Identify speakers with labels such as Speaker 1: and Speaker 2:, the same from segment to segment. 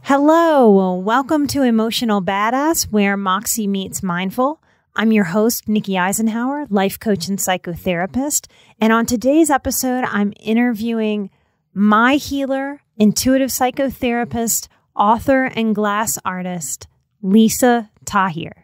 Speaker 1: Hello, welcome to Emotional Badass, where Moxie meets Mindful. I'm your host, Nikki Eisenhower, life coach and psychotherapist. And on today's episode, I'm interviewing my healer, intuitive psychotherapist, author, and glass artist, Lisa Tahir.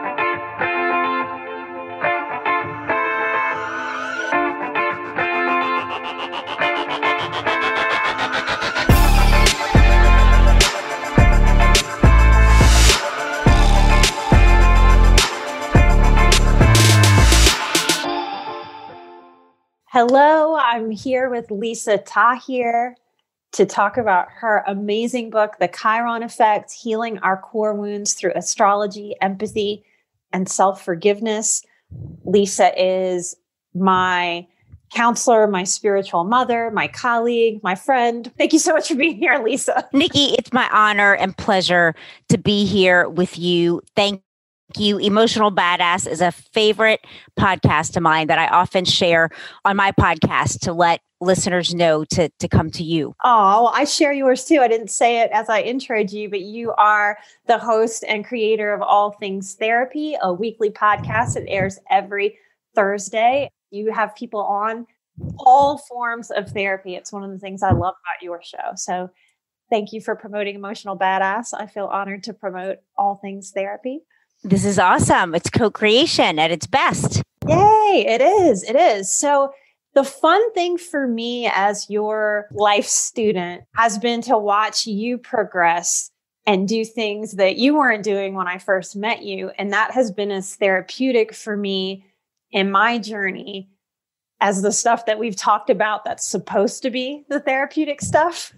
Speaker 1: Hello, I'm here with Lisa Tahir to talk about her amazing book, The Chiron Effect, Healing Our Core Wounds Through Astrology, Empathy, and Self-Forgiveness. Lisa is my counselor, my spiritual mother, my colleague, my friend. Thank you so much for being here, Lisa.
Speaker 2: Nikki, it's my honor and pleasure to be here with you. Thank you. Emotional Badass is a favorite podcast of mine that I often share on my podcast to let listeners know to come to you.
Speaker 1: Oh, I share yours too. I didn't say it as I introed you, but you are the host and creator of All Things Therapy, a weekly podcast that airs every Thursday. You have people on all forms of therapy. It's one of the things I love about your show. So thank you for promoting Emotional Badass. I feel honored to promote All Things Therapy.
Speaker 2: This is awesome. It's co-creation at its best.
Speaker 1: Yay, it is. It is. So the fun thing for me as your life student has been to watch you progress and do things that you weren't doing when I first met you. And that has been as therapeutic for me in my journey as the stuff that we've talked about that's supposed to be the therapeutic stuff.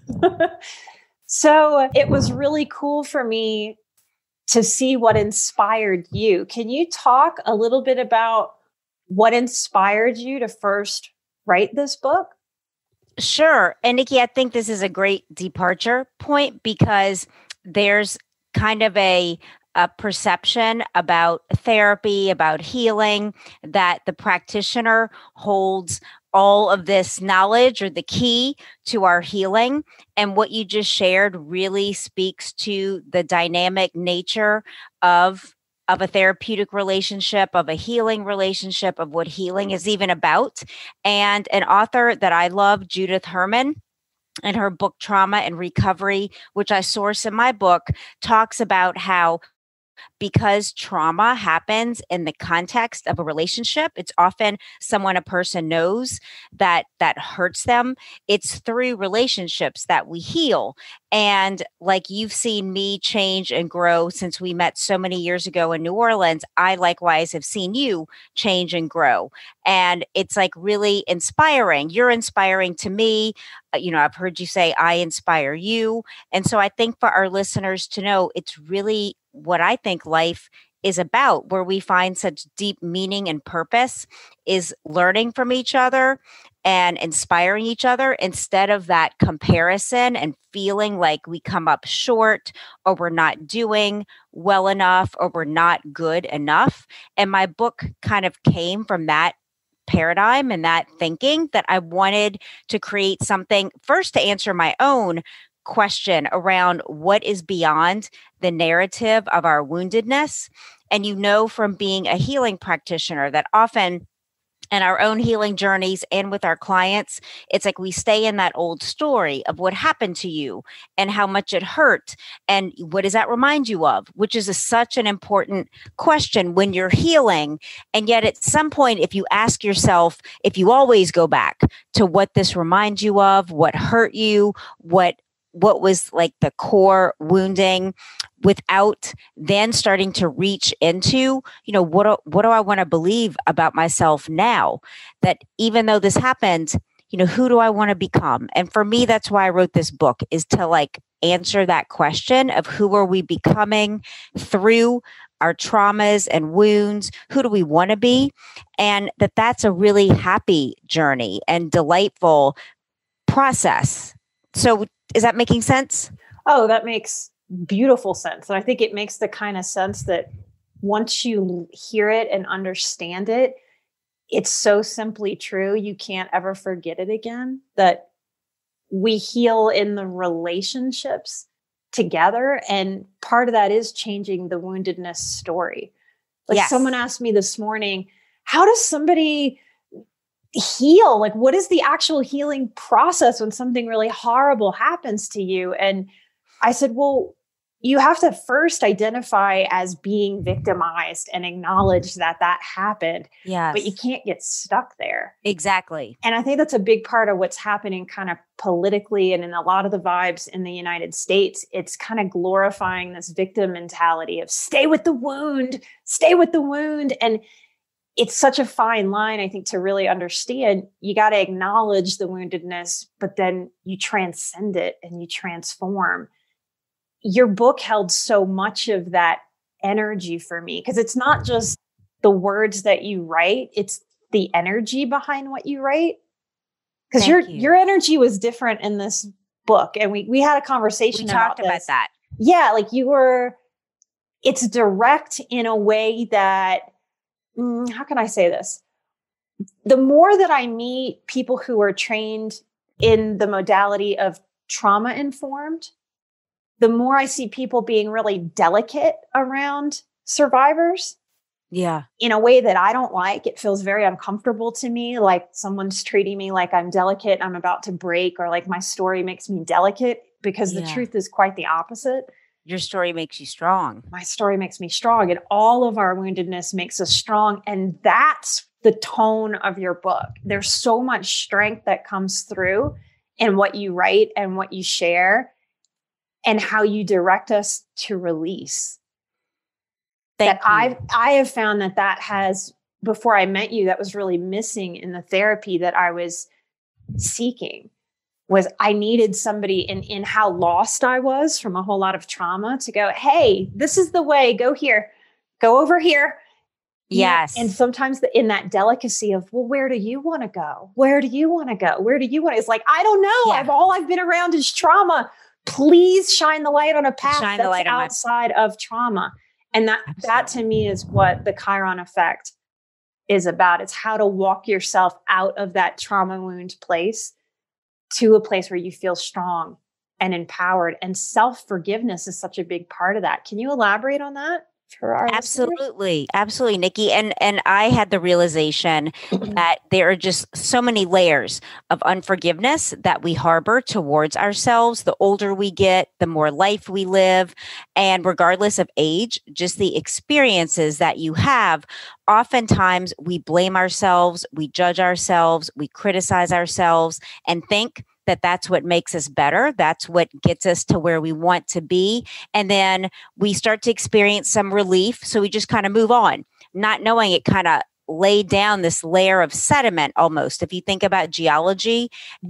Speaker 1: So it was really cool for me to see what inspired you. Can you talk a little bit about what inspired you to first write this book?
Speaker 2: Sure. And Nikki, I think this is a great departure point because there's kind of a perception about therapy, about healing, that the practitioner holds all of this knowledge or the key to our healing. And what you just shared really speaks to the dynamic nature of a therapeutic relationship, of a healing relationship, of what healing is even about. And an author that I love, Judith Herman, in her book, Trauma and Recovery, which I source in my book, talks about how because trauma happens in the context of a relationship, it's often someone a person knows that hurts them. It's through relationships that we heal. And like you've seen me change and grow since we met so many years ago in New Orleans, I likewise have seen you change and grow. And it's like really inspiring. You're inspiring to me. I've heard you say, I inspire you. And so I think for our listeners to know, it's really what I think life is about, where we find such deep meaning and purpose, is learning from each other and inspiring each other instead of that comparison and feeling like we come up short or we're not doing well enough or we're not good enough. And my book kind of came from that paradigm and that thinking that I wanted to create something first to answer my own question around what is beyond the narrative of our woundedness. And from being a healing practitioner that often in our own healing journeys and with our clients, it's like we stay in that old story of what happened to you and how much it hurt. And what does that remind you of? Which is such an important question when you're healing. And yet at some point, if you ask yourself, if you always go back to what this reminds you of, what hurt you, what was like the core wounding, without then starting to reach into, what do I want to believe about myself now? That even though this happened, who do I want to become? And for me, that's why I wrote this book, is to answer that question of who are we becoming through our traumas and wounds? Who do we want to be? And that's a really happy journey and delightful process. So is that making sense?
Speaker 1: Oh, that makes beautiful sense. And I think it makes the kind of sense that once you hear it and understand it, it's so simply true. You can't ever forget it again, that we heal in the relationships together. And part of that is changing the woundedness story. Like
Speaker 2: Yes.
Speaker 1: someone asked me this morning, how does somebody heal? Like, what is the actual healing process when something really horrible happens to you? And I said, well, you have to first identify as being victimized and acknowledge that that happened.
Speaker 2: Yes.
Speaker 1: But you can't get stuck there.
Speaker 2: Exactly.
Speaker 1: And I think that's a big part of what's happening kind of politically and in a lot of the vibes in the United States. It's kind of glorifying this victim mentality of stay with the wound, stay with the wound. And it's such a fine line, I think, to really understand. You got to acknowledge the woundedness, but then you transcend it and you transform. Your book held so much of that energy for me, because it's not just the words that you write, it's the energy behind what you write. Because your energy was different in this book. And we had a conversation about
Speaker 2: that.
Speaker 1: Yeah, like it's direct in a way that, how can I say this? The more that I meet people who are trained in the modality of trauma informed, the more I see people being really delicate around survivors.
Speaker 2: Yeah.
Speaker 1: In a way that I don't like. It feels very uncomfortable to me. Like someone's treating me like I'm delicate, I'm about to break, or like my story makes me delicate, because the truth is quite the opposite.
Speaker 2: Your story makes you strong.
Speaker 1: My story makes me strong, and all of our woundedness makes us strong. And that's the tone of your book. There's so much strength that comes through in what you write and what you share, and how you direct us to release. I have found that has, before I met you, that was really missing in the therapy that I was seeking. Was I needed somebody in how lost I was from a whole lot of trauma to go, hey, this is the way, go here, go over here.
Speaker 2: Yes.
Speaker 1: And sometimes in that delicacy of, well, where do you want to go? Where do you want to go? Where do you want to? It's like, I don't know.
Speaker 2: Yeah.
Speaker 1: All I've been around is trauma. Please shine the light on a path that's outside of trauma. And that to me is what the Chiron effect is about. It's how to walk yourself out of that trauma wound place to a place where you feel strong and empowered. And self-forgiveness is such a big part of that. Can you elaborate on that for our
Speaker 2: Absolutely. Absolutely, Nikki. And I had the realization that there are just so many layers of unforgiveness that we harbor towards ourselves. The older we get, the more life we live. And regardless of age, just the experiences that you have, oftentimes we blame ourselves, we judge ourselves, we criticize ourselves, and think that that's what makes us better. That's what gets us to where we want to be. And then we start to experience some relief. So we just kind of move on, not knowing it kind of laid down this layer of sediment almost. If you think about geology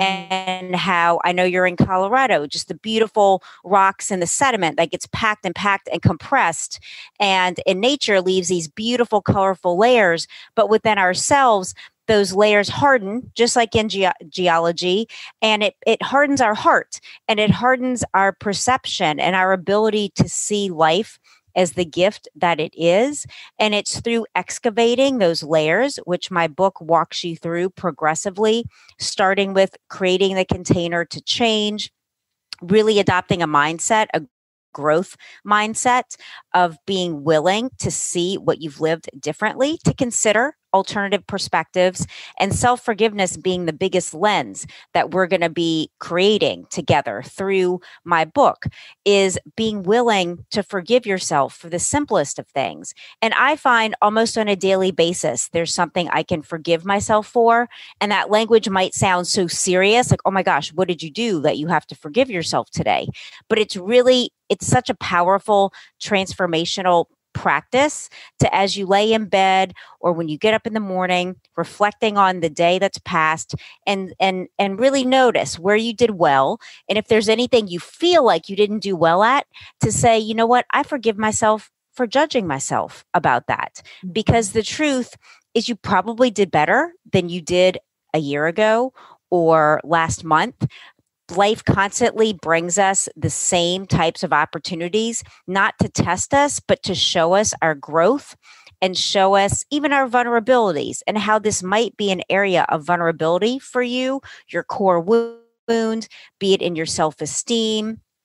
Speaker 2: and how, I know you're in Colorado, just the beautiful rocks and the sediment that gets packed and compressed, and in nature leaves these beautiful, colorful layers. But within ourselves, those layers harden, just like in geology, and it hardens our heart, and it hardens our perception and our ability to see life as the gift that it is. And it's through excavating those layers, which my book walks you through progressively, starting with creating the container to change, really adopting a mindset, a growth mindset of being willing to see what you've lived differently, to consider alternative perspectives, and self-forgiveness being the biggest lens that we're going to be creating together through my book, is being willing to forgive yourself for the simplest of things. And I find almost on a daily basis, there's something I can forgive myself for. And that language might sound so serious, like, oh my gosh, what did you do that you have to forgive yourself today? But it's such a powerful transformational practice to, as you lay in bed or when you get up in the morning, reflecting on the day that's passed, and really notice where you did well. And if there's anything you feel like you didn't do well at, to say, you know what, I forgive myself for judging myself about that. Because the truth is, you probably did better than you did a year ago or last month. Life constantly brings us the same types of opportunities, not to test us, but to show us our growth and show us even our vulnerabilities, and how this might be an area of vulnerability for you, your core wound, be it in your self-esteem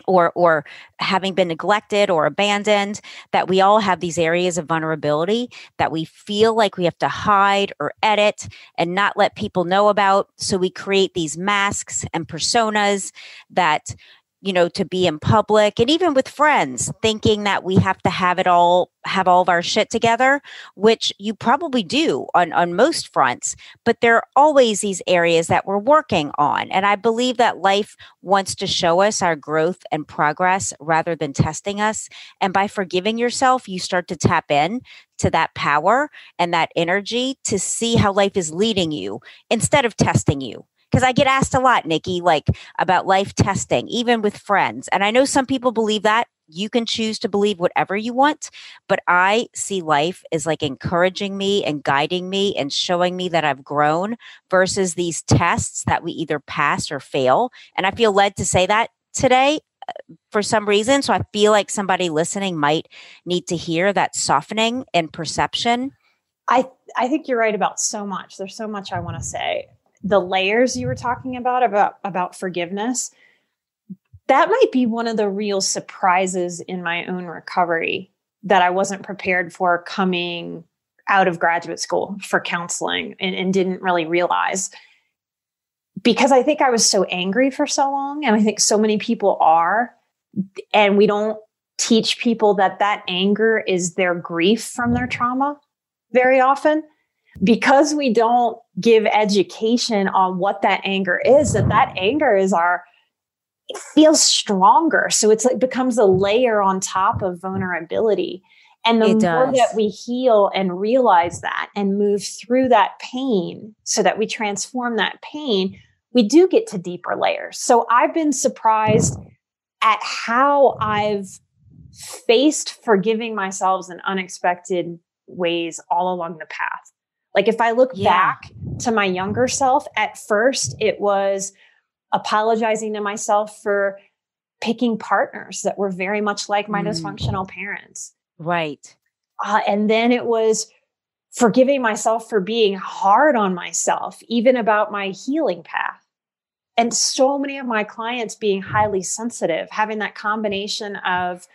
Speaker 2: or having been neglected or abandoned, that we all have these areas of vulnerability that we feel like we have to hide or edit and not let people know about. So we create these masks and personas that, to be in public and even with friends, thinking that we have to have all of our shit together, which you probably do on most fronts. But there are always these areas that we're working on. And I believe that life wants to show us our growth and progress rather than testing us. And by forgiving yourself, you start to tap in to that power and that energy to see how life is leading you instead of testing you. Because I get asked a lot, Nikki, like about life testing, even with friends. And I know some people believe that. You can choose to believe whatever you want, but I see life as like encouraging me and guiding me and showing me that I've grown versus these tests that we either pass or fail. And I feel led to say that today for some reason. So I feel like somebody listening might need to hear that softening in perception.
Speaker 1: I think you're right about so much. There's so much I want to say. The layers you were talking about forgiveness, that might be one of the real surprises in my own recovery that I wasn't prepared for coming out of graduate school for counseling and didn't really realize. Because I think I was so angry for so long, and I think so many people are, and we don't teach people that anger is their grief from their trauma very often. Because we don't give education on what that anger is, that anger is it feels stronger. So it's like becomes a layer on top of vulnerability. And the more that we heal and realize that and move through that pain so that we transform that pain, we do get to deeper layers. So I've been surprised at how I've faced forgiving myself in unexpected ways all along the path. Like if I look back to my younger self, at first it was apologizing to myself for picking partners that were very much like my dysfunctional parents.
Speaker 2: Right.
Speaker 1: And then it was forgiving myself for being hard on myself, even about my healing path. And so many of my clients being highly sensitive, having that combination of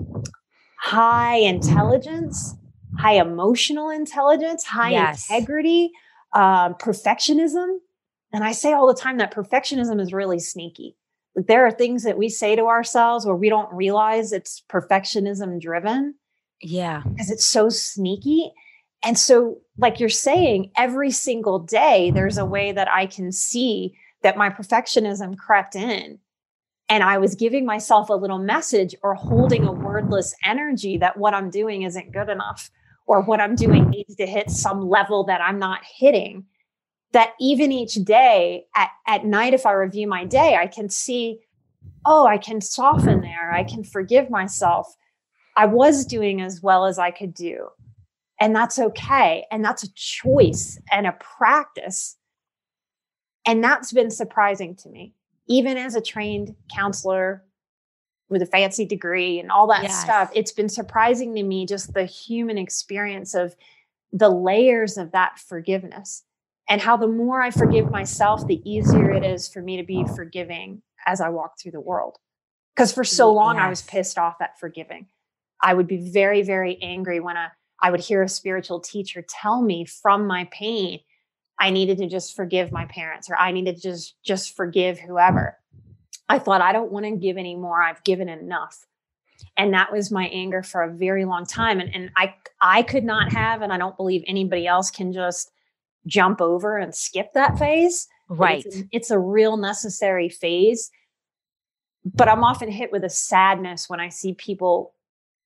Speaker 1: high intelligence, high emotional intelligence, high integrity, perfectionism. And I say all the time that perfectionism is really sneaky. Like there are things that we say to ourselves where we don't realize it's perfectionism driven.
Speaker 2: Yeah.
Speaker 1: Because it's so sneaky. And so, like you're saying, every single day, there's a way that I can see that my perfectionism crept in. And I was giving myself a little message or holding a wordless energy that what I'm doing isn't good enough, or what I'm doing needs to hit some level that I'm not hitting. That even each day at night, if I review my day, I can see, I can soften there. I can forgive myself. I was doing as well as I could do. And that's okay. And that's a choice and a practice. And that's been surprising to me, even as a trained counselor with a fancy degree and all that stuff. It's been surprising to me, just the human experience of the layers of that forgiveness, and how the more I forgive myself, the easier it is for me to be forgiving as I walk through the world. Because for so long, I was pissed off at forgiving. I would be very, very angry when I would hear a spiritual teacher tell me from my pain, I needed to just forgive my parents, or I needed to just forgive whoever. I thought, I don't want to give anymore. I've given enough. And that was my anger for a very long time. And I could not have, and I don't believe anybody else can just jump over and skip that phase.
Speaker 2: Right.
Speaker 1: It's a real necessary phase. But I'm often hit with a sadness when I see people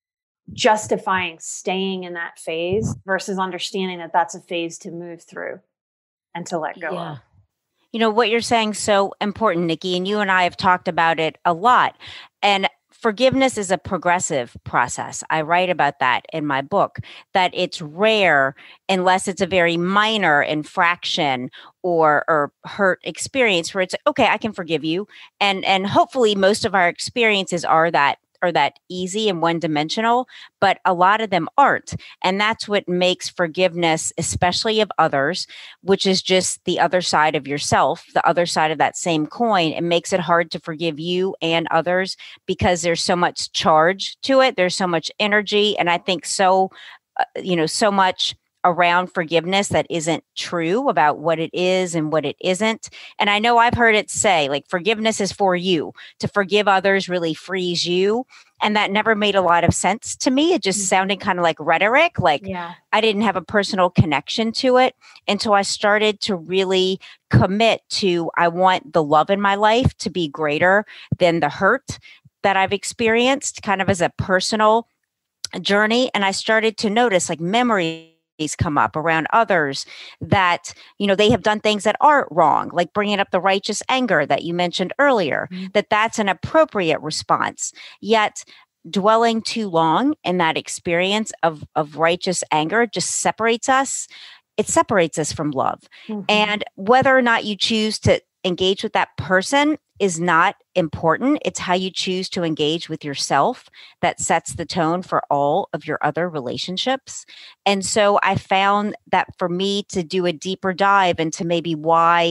Speaker 1: justifying staying in that phase versus understanding that that's a phase to move through and to let go of.
Speaker 2: You know, what you're saying is so important, Nikki, and you and I have talked about it a lot. And forgiveness is a progressive process. I write about that in my book, that it's rare unless it's a very minor infraction or hurt experience where it's okay, I can forgive you. And hopefully most of our experiences are that or that easy and one-dimensional, but a lot of them aren't. And that's what makes forgiveness, especially of others, which is just the other side of yourself, the other side of that same coin. It makes it hard to forgive you and others because there's so much charge to it. There's so much energy. And I think so much around forgiveness that isn't true about what it is and what it isn't. And I know I've heard it say, like, forgiveness is for you. To forgive others really frees you. And that never made a lot of sense to me. It just sounded kind of like rhetoric, like I didn't have a personal connection to it until I started to really commit to, I want the love in my life to be greater than the hurt that I've experienced, kind of as a personal journey. And I started to notice, like, memories come up around others that, they have done things that aren't wrong, like bringing up the righteous anger that you mentioned earlier, that's an appropriate response. Yet dwelling too long in that experience of righteous anger just separates us. It separates us from love. And whether or not you choose to engage with that person is not important. It's how you choose to engage with yourself that sets the tone for all of your other relationships. And so I found that for me to do a deeper dive into maybe why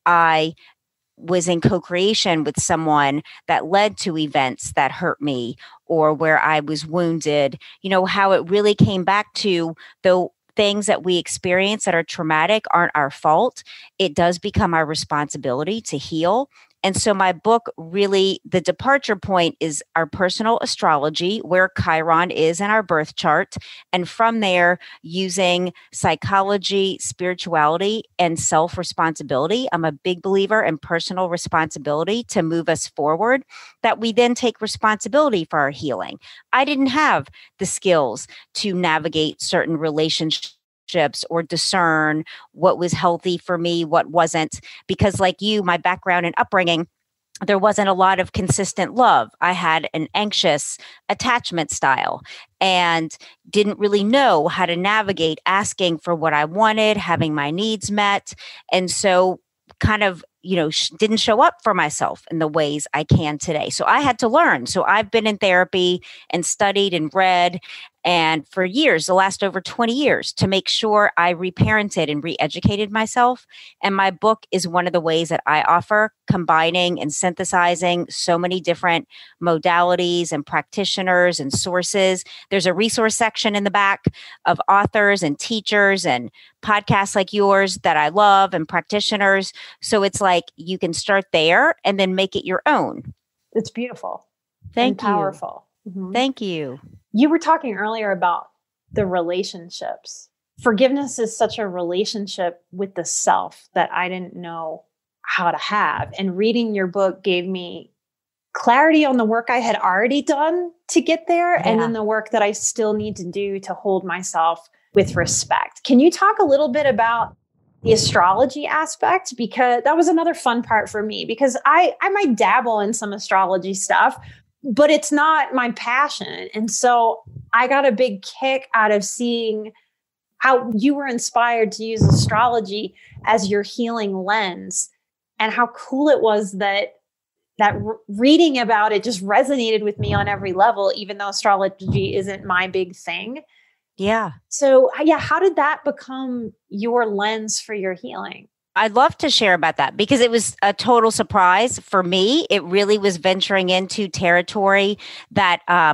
Speaker 2: I was in co-creation with someone that led to events that hurt me or where I was wounded, how it really came back to the things that we experience that are traumatic aren't our fault. It does become our responsibility to heal. And so my book really, the departure point is our personal astrology, where Chiron is in our birth chart. And from there, using psychology, spirituality, and self-responsibility. I'm a big believer in personal responsibility to move us forward, that we then take responsibility for our healing. I didn't have the skills to navigate certain relationships or discern what was healthy for me, what wasn't, because like you, my background and upbringing, there wasn't a lot of consistent love. I had an anxious attachment style and didn't really know how to navigate asking for what I wanted, having my needs met. And so kind of, didn't show up for myself in the ways I can today. So I had to learn. So I've been in therapy and studied and read, and for years, the last over 20 years, to make sure I reparented and re-educated myself. And my book is one of the ways that I offer, combining and synthesizing so many different modalities and practitioners and sources. There's a resource section in the back of authors and teachers and podcasts like yours that I love and practitioners. So it's like you can start there and then make it your own.
Speaker 1: It's beautiful.
Speaker 2: Thank you.
Speaker 1: Powerful.
Speaker 2: Thank you.
Speaker 1: You were talking earlier about the relationships. Forgiveness is such a relationship with the self that I didn't know how to have. And reading your book gave me clarity on the work I had already done to get there, and then the work that I still need to do to hold myself with respect. Can you talk a little bit about the astrology aspect? Because that was another fun part for me, because I might dabble in some astrology stuff, but it's not my passion. And so I got a big kick out of seeing how you were inspired to use astrology as your healing lens, and how cool it was that reading about it just resonated with me on every level, even though astrology isn't my big thing.
Speaker 2: Yeah.
Speaker 1: So how did that become your lens for your healing?
Speaker 2: I'd love to share about that because it was a total surprise for me. It really was venturing into territory that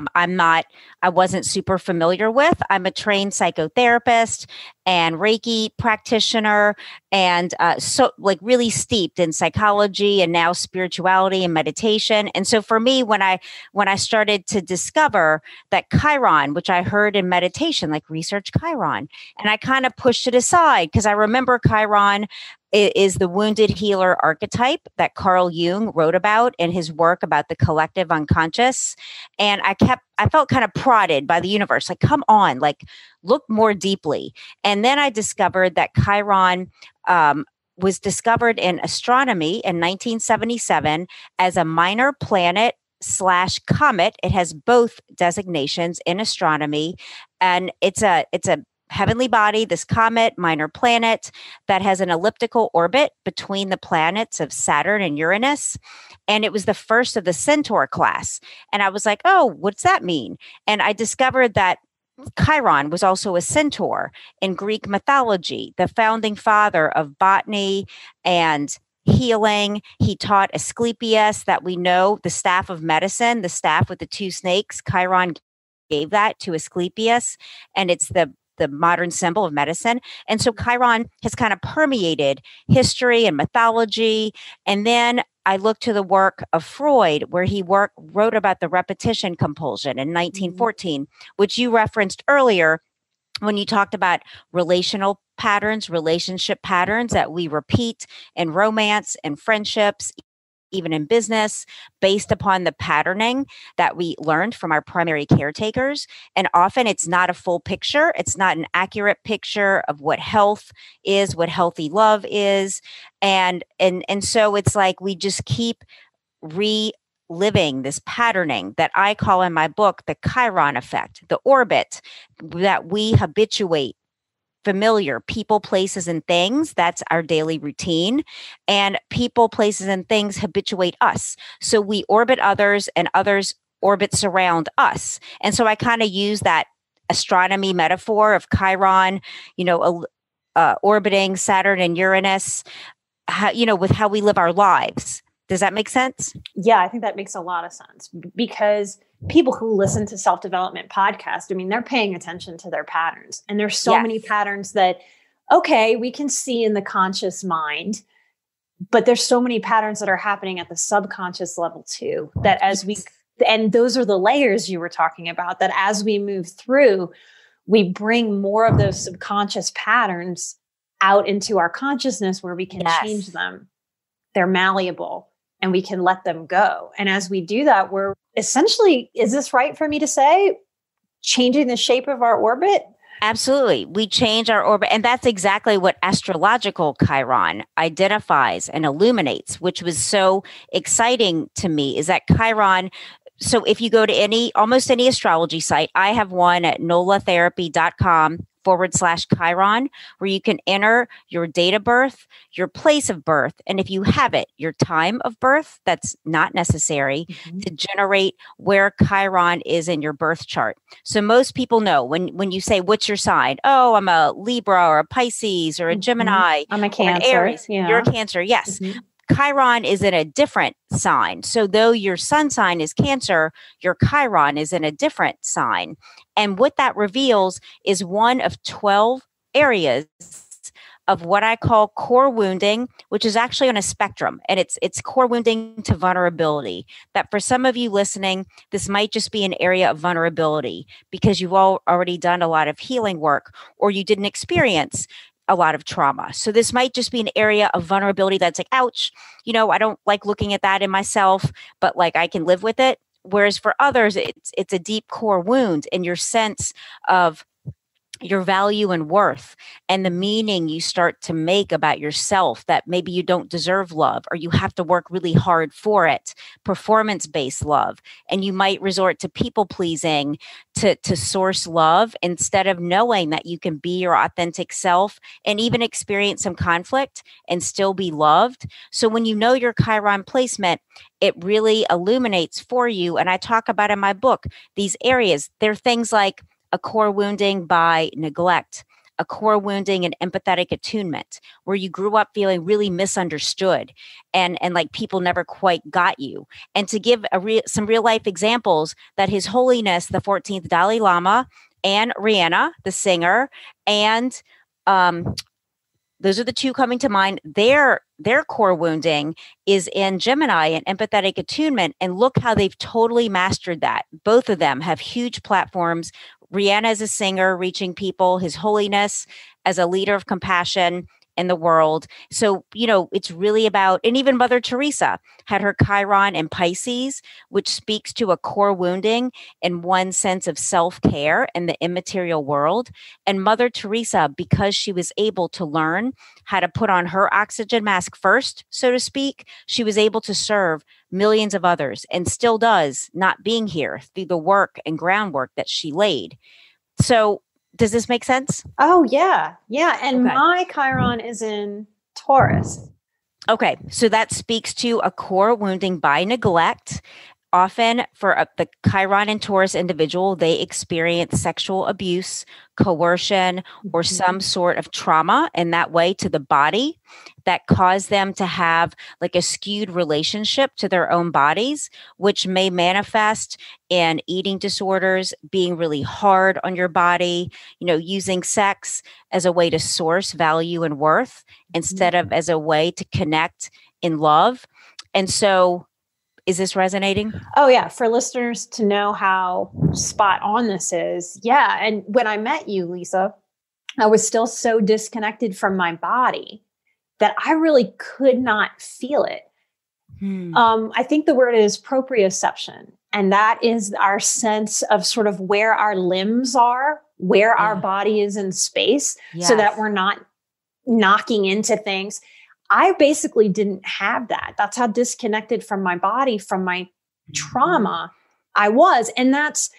Speaker 2: I wasn't super familiar with. I'm a trained psychotherapist and Reiki practitioner, and so like really steeped in psychology and now spirituality and meditation. And so for me, when I started to discover that Chiron, which I heard in meditation, like research Chiron, and I kind of pushed it aside because I remember Chiron is the wounded healer archetype that Carl Jung wrote about in his work about the collective unconscious. And I felt kind of prodded by the universe, like, come on, like look more deeply. And then I discovered that Chiron was discovered in astronomy in 1977 as a minor planet / comet. It has both designations in astronomy, and it's a heavenly body, this comet, minor planet, that has an elliptical orbit between the planets of Saturn and Uranus. And it was the first of the Centaur class. And I was like, oh, what's that mean? And I discovered that Chiron was also a centaur in Greek mythology, the founding father of botany and healing. He taught Asclepius that we know the staff of medicine, the staff with the two snakes. Chiron gave that to Asclepius, and it's the modern symbol of medicine. And so Chiron has kind of permeated history and mythology. And then I looked to the work of Freud, where he wrote about the repetition compulsion in 1914, which you referenced earlier when you talked about relational patterns, relationship patterns that we repeat in romance and friendships, even in business, based upon the patterning that we learned from our primary caretakers. And often it's not a full picture. It's not an accurate picture of what health is, what healthy love is. And so it's like we just keep reliving this patterning that I call in my book the Chiron effect, the orbit that we habituate familiar people, places, and things. That's our daily routine. And people, places, and things habituate us. So we orbit others and others orbit surround us. And so I kind of use that astronomy metaphor of Chiron, orbiting Saturn and Uranus, with how we live our lives. Does that make sense?
Speaker 1: Yeah, I think that makes a lot of sense, because people who listen to self-development podcasts, I mean, they're paying attention to their patterns. And there's so many patterns that, okay, we can see in the conscious mind, but there's so many patterns that are happening at the subconscious level too, that and those are the layers you were talking about, that as we move through, we bring more of those subconscious patterns out into our consciousness where we can change them. They're malleable. And we can let them go. And as we do that, we're essentially, is this right for me to say, changing the shape of our orbit?
Speaker 2: Absolutely. We change our orbit. And that's exactly what astrological Chiron identifies and illuminates, which was so exciting to me, is that Chiron. So if you go to almost any astrology site, I have one at nolatherapy.com/Chiron, where you can enter your date of birth, your place of birth, and if you have it, your time of birth. That's not necessary to generate where Chiron is in your birth chart. So most people know when you say, what's your sign? Oh, I'm a Libra or a Pisces or a Gemini.
Speaker 1: I'm a Cancer.
Speaker 2: Or an Aries. Yeah. You're a Cancer. Yes. Chiron is in a different sign. So though your sun sign is Cancer, your Chiron is in a different sign. And what that reveals is one of 12 areas of what I call core wounding, which is actually on a spectrum. And it's core wounding to vulnerability. That for some of you listening, this might just be an area of vulnerability because you've already done a lot of healing work, or you didn't experience a lot of trauma. So this might just be an area of vulnerability that's like, ouch, I don't like looking at that in myself, but like I can live with it. Whereas for others, it's a deep core wound in your sense of your value and worth and the meaning you start to make about yourself, that maybe you don't deserve love or you have to work really hard for it, performance-based love. And you might resort to people pleasing to source love instead of knowing that you can be your authentic self and even experience some conflict and still be loved. So when you know your Chiron placement, it really illuminates for you. And I talk about in my book, these areas. They're things like a core wounding by neglect, a core wounding and empathetic attunement, where you grew up feeling really misunderstood and like people never quite got you. And to give some real life examples, that His Holiness, the 14th Dalai Lama, and Rihanna, the singer, and those are the two coming to mind. Their core wounding is in Gemini and empathetic attunement. And look how they've totally mastered that. Both of them have huge platforms. Rihanna as a singer, reaching people, His Holiness as a leader of compassion in the world. So, it's really about, and even Mother Teresa had her Chiron in Pisces, which speaks to a core wounding and one sense of self-care in the immaterial world. And Mother Teresa, because she was able to learn how to put on her oxygen mask first, so to speak, she was able to serve millions of others and still does, not being here, through the work and groundwork that she laid. So does this make sense?
Speaker 1: Oh, yeah. Yeah. And my Chiron is in Taurus.
Speaker 2: Okay, so that speaks to a core wounding by neglect. Often for the Chiron and Taurus individual, they experience sexual abuse, coercion, or some sort of trauma in that way to the body that caused them to have like a skewed relationship to their own bodies, which may manifest in eating disorders, being really hard on your body, using sex as a way to source value and worth instead of as a way to connect in love. And so, is this resonating?
Speaker 1: Oh, yeah. For listeners to know how spot on this is. Yeah. And when I met you, Lisa, I was still so disconnected from my body that I really could not feel it. I think the word is proprioception. And that is our sense of sort of where our limbs are, where our body is in space, so that we're not knocking into things. I basically didn't have that. That's how disconnected from my body, from my trauma I was. And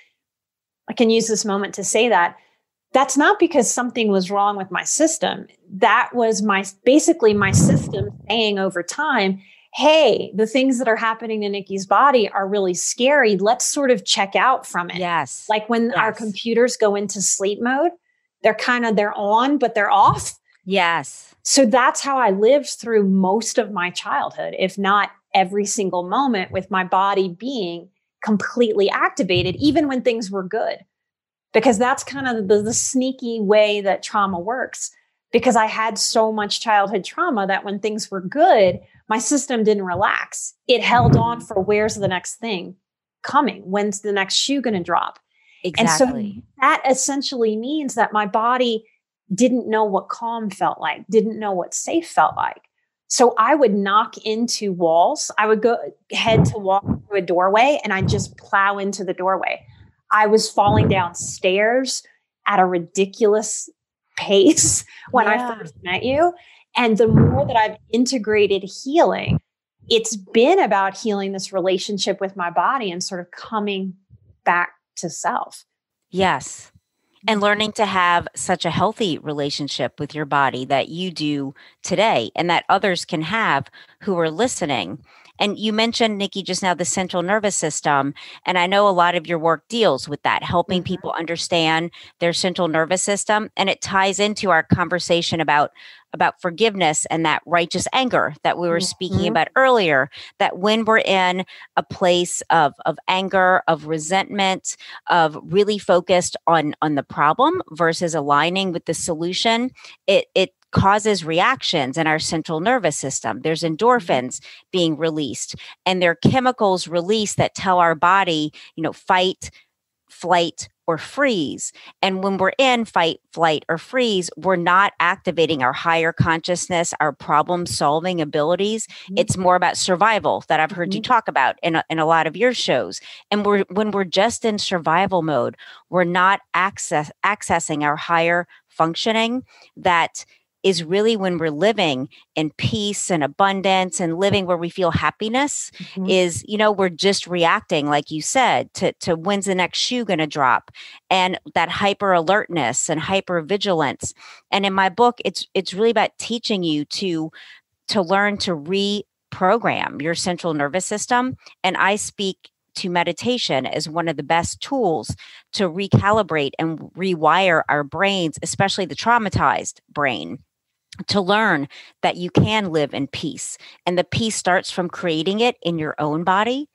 Speaker 1: I can use this moment to say that's not because something was wrong with my system. That was basically my system saying over time, hey, the things that are happening in Nikki's body are really scary. Let's sort of check out from it.
Speaker 2: Yes.
Speaker 1: Like when our computers go into sleep mode, they're on, but they're off.
Speaker 2: Yes.
Speaker 1: So that's how I lived through most of my childhood, if not every single moment, with my body being completely activated, even when things were good. Because that's kind of the sneaky way that trauma works. Because I had so much childhood trauma that when things were good, my system didn't relax. It held on for where's the next thing coming? When's the next shoe going to drop?
Speaker 2: Exactly.
Speaker 1: And so that essentially means that my body didn't know what calm felt like, didn't know what safe felt like. So I would knock into walls. I would head to walk through a doorway and I'd just plow into the doorway. I was falling down stairs at a ridiculous pace when I first met you. And the more that I've integrated healing, it's been about healing this relationship with my body and sort of coming back to self.
Speaker 2: Yes. And learning to have such a healthy relationship with your body that you do today and that others can have who are listening. And you mentioned, Nikki, just now the central nervous system. And I know a lot of your work deals with that, helping people understand their central nervous system. And it ties into our conversation about forgiveness and that righteous anger that we were speaking about earlier, that when we're in a place of anger, of resentment, of really focused on the problem versus aligning with the solution, it causes reactions in our central nervous system. There's endorphins being released, and there are chemicals released that tell our body, fight, flight, or freeze. And when we're in fight, flight, or freeze, we're not activating our higher consciousness, our problem solving abilities. It's more about survival that I've heard you talk about in a lot of your shows. And when we're just in survival mode, we're not accessing our higher functioning that is really when we're living in peace and abundance and living where we feel happiness is, we're just reacting, like you said, to when's the next shoe going to drop, and that hyper alertness and hyper vigilance. And in my book, it's really about teaching you to learn to reprogram your central nervous system. And I speak to meditation as one of the best tools to recalibrate and rewire our brains, especially the traumatized brain, to learn that you can live in peace. And the peace starts from creating it in your own body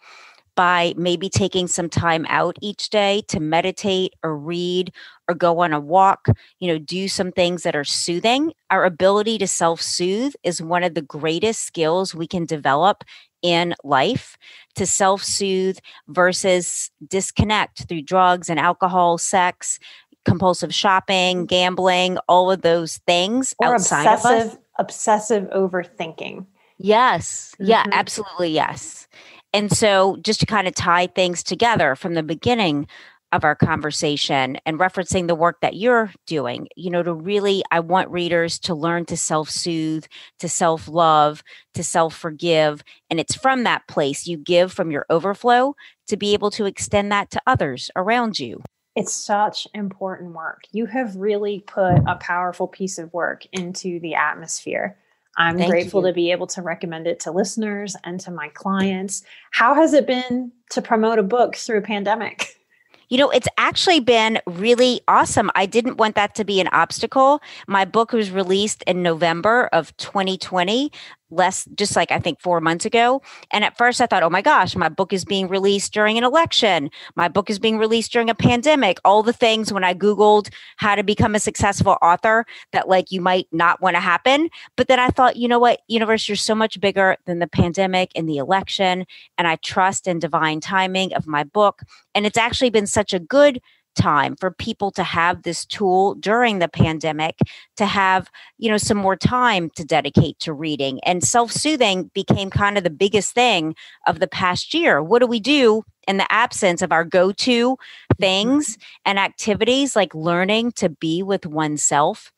Speaker 2: by maybe taking some time out each day to meditate or read or go on a walk, do some things that are soothing. Our ability to self-soothe is one of the greatest skills we can develop in life, to self-soothe versus disconnect through drugs and alcohol, sex, compulsive shopping, gambling, all of those things
Speaker 1: or
Speaker 2: outside of us.
Speaker 1: Obsessive overthinking.
Speaker 2: Yes. Yeah, absolutely. Yes. And so just to kind of tie things together from the beginning of our conversation and referencing the work that you're doing, to really, I want readers to learn to self-soothe, to self-love, to self-forgive. And it's from that place you give from your overflow to be able to extend that to others around you.
Speaker 1: It's such important work. You have really put a powerful piece of work into the atmosphere. I'm
Speaker 2: Thank
Speaker 1: grateful
Speaker 2: you.
Speaker 1: to be able to recommend it to listeners and to my clients. How has it been to promote a book through a pandemic?
Speaker 2: It's actually been really awesome. I didn't want that to be an obstacle. My book was released in November of 2020, just like I think 4 months ago. And at first I thought, oh my gosh, my book is being released during an election. My book is being released during a pandemic. All the things when I Googled how to become a successful author that you might not want to happen. But then I thought, you know what, universe, you're so much bigger than the pandemic and the election. And I trust in divine timing of my book. And it's actually been such a good time for people to have this tool during the pandemic, to have, some more time to dedicate to reading. And self-soothing became kind of the biggest thing of the past year. What do we do in the absence of our go-to things and activities, like learning to be with oneself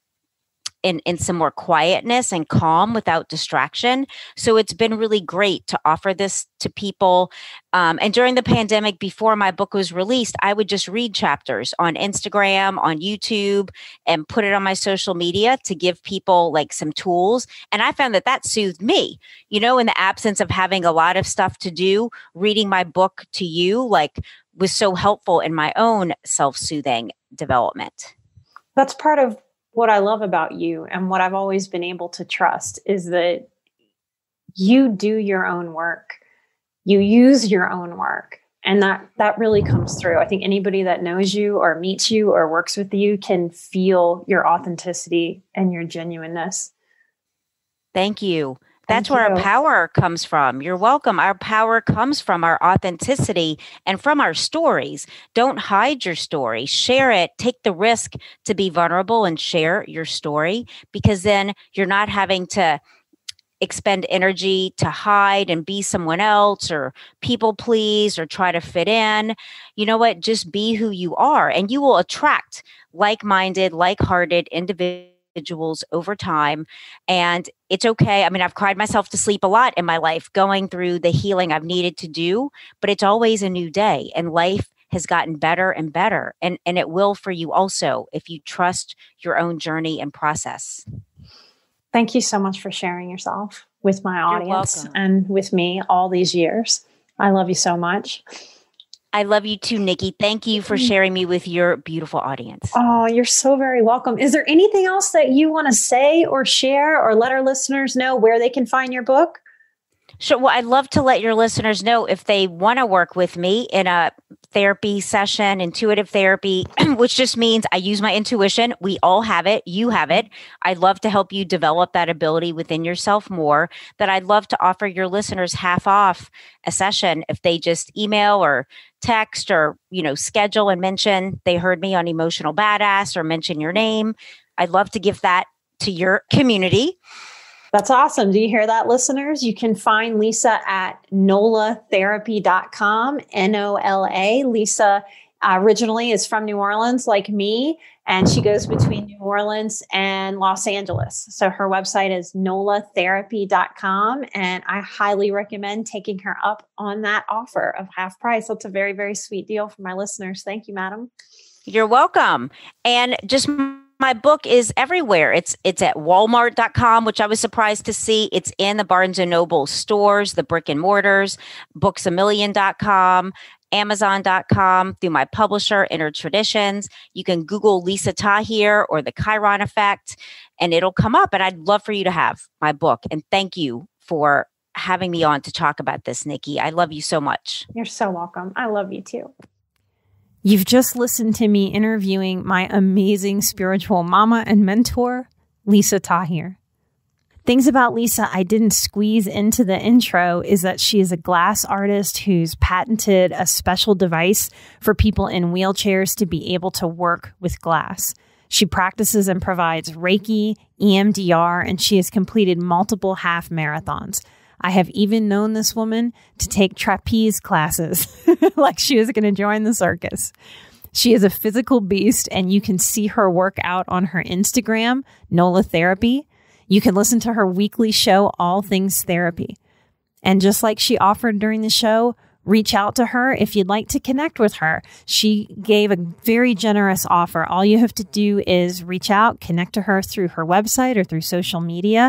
Speaker 2: in some more quietness and calm without distraction? So it's been really great to offer this to people. And during the pandemic, before my book was released, I would just read chapters on Instagram, on YouTube, and put it on my social media to give people some tools. And I found that soothed me, in the absence of having a lot of stuff to do. Reading my book to you was so helpful in my own self-soothing development.
Speaker 1: That's part of what I love about you, and what I've always been able to trust, is that you do your own work. You use your own work. And that really comes through. I think anybody that knows you or meets you or works with you can feel your authenticity and your genuineness.
Speaker 2: Thank you. That's where our power comes from. You're welcome. Our power comes from our authenticity and from our stories. Don't hide your story. Share it. Take the risk to be vulnerable and share your story, because then you're not having to expend energy to hide and be someone else or people please or try to fit in. You know what? Just be who you are, and you will attract like-minded, like-hearted individuals over time. And it's okay. I mean, I've cried myself to sleep a lot in my life going through the healing I've needed to do, but it's always a new day, and life has gotten better and better. And it will for you also, if you trust your own journey and process.
Speaker 1: Thank you so much for sharing yourself with my audience and with me all these years. I love you so much.
Speaker 2: I love you too, Nikki. Thank you for sharing me with your beautiful audience.
Speaker 1: Oh, you're so very welcome. Is there anything else that you want to say or share, or let our listeners know where they can find your book?
Speaker 2: Sure. Well, I'd love to let your listeners know if they want to work with me in a therapy session, intuitive therapy, which just means I use my intuition. We all have it. You have it. I'd love to help you develop that ability within yourself more. That I'd love to offer your listeners half off a session if they just email or text or, schedule and mention they heard me on Emotional Badass or mention your name. I'd love to give that to your community.
Speaker 1: That's awesome. Do you hear that, listeners? You can find Lisa at nolatherapy.com, NOLA. Lisa originally is from New Orleans, like me, and she goes between New Orleans and Los Angeles. So her website is nolatherapy.com, and I highly recommend taking her up on that offer of half price. That's a very, very sweet deal for my listeners. Thank you, madam.
Speaker 2: You're welcome. And just my book is everywhere. It's at walmart.com, which I was surprised to see. It's in the Barnes & Noble stores, the brick and mortars, booksamillion.com, amazon.com, through my publisher, Inner Traditions. You can Google Lisa Tahir or the Chiron effect, and it'll come up. And I'd love for you to have my book. And thank you for having me on to talk about this, Nikki. I love you so much.
Speaker 1: You're so welcome. I love you too.
Speaker 3: You've just listened to me interviewing my amazing spiritual mama and mentor, Lisa Tahir. Things about Lisa I didn't squeeze into the intro is that she is a glass artist who's patented a special device for people in wheelchairs to be able to work with glass. She practices and provides Reiki, EMDR, and she has completed multiple half marathons. I have even known this woman to take trapeze classes like she was going to join the circus. She is a physical beast, and you can see her work out on her Instagram, NOLA Therapy. You can listen to her weekly show, All Things Therapy. And just like she offered during the show, reach out to her if you'd like to connect with her. She gave a very generous offer. All you have to do is reach out, connect to her through her website or through social media.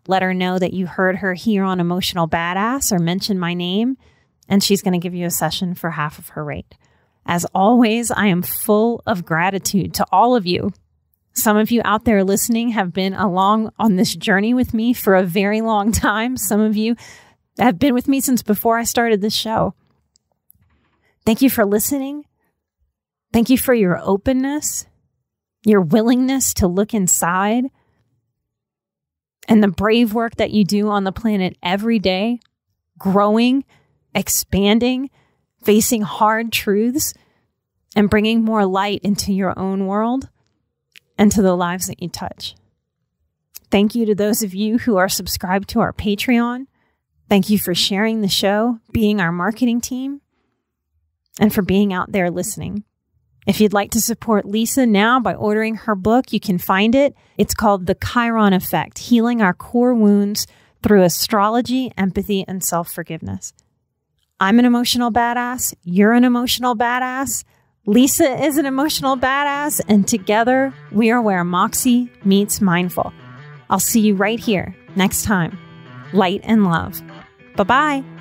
Speaker 3: let her know that you heard her here on Emotional Badass or mention my name, and she's going to give you a session for half of her rate. As always, I am full of gratitude to all of you. Some of you out there listening have been along on this journey with me for a very long time. Some of you have been with me since before I started this show. Thank you for listening. Thank you for your openness, your willingness to look inside, and the brave work that you do on the planet every day, growing, expanding, facing hard truths, and bringing more light into your own world and to the lives that you touch. Thank you to those of you who are subscribed to our Patreon. Thank you for sharing the show, being our marketing team, and for being out there listening. If you'd like to support Lisa now by ordering her book, you can find it. It's called The Chiron Effect, Healing Our Core Wounds Through Astrology, Empathy, and Self-Forgiveness. I'm an emotional badass. You're an emotional badass. Lisa is an emotional badass. And together, we are where Moxie meets mindful. I'll see you right here next time. Light and love. Bye-bye.